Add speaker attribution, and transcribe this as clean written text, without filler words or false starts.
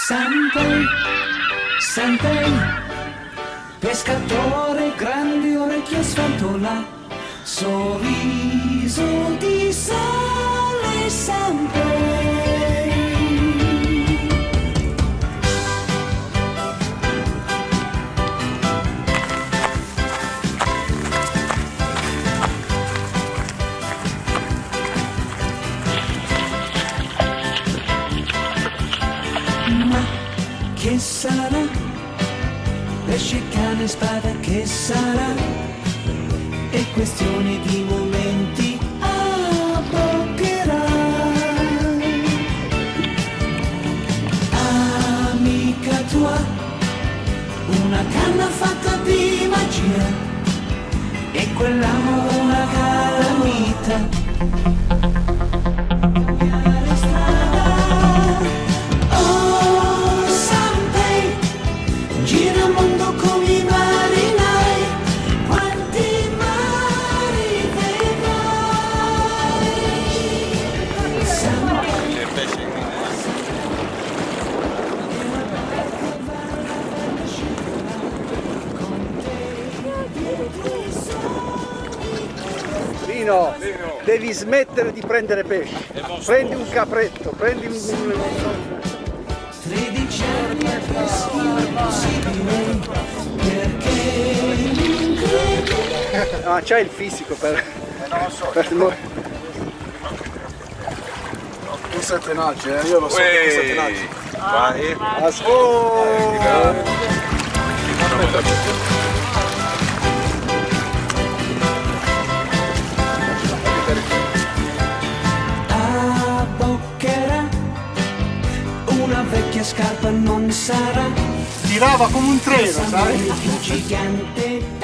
Speaker 1: Sanpei, Sanpei, pescatore, grandi orecchie sfantola, sorriso di sale, Sanpei. Ma che sarà? Pesce, cane, spada, che sarà? È questione di momenti, abboccherà. Amica tua, una canna fatta di magia, e quell'amo una calamita. Gira il mondo come i marinai, quanti mari vedrai.
Speaker 2: Rino, devi smettere di prendere pesce. Prendi un capretto, prendi un...
Speaker 1: 13 anni a peschi impossibile, perché l'incredibile.
Speaker 2: Ah, c'hai il fisico per...
Speaker 3: non lo so. Tu sei tenace, io lo so che tu sei tenace.
Speaker 4: Vai.
Speaker 1: Abboccherà, una vecchia scarpa non sarà.
Speaker 2: Tirava come un treno, sai?
Speaker 1: Più gigante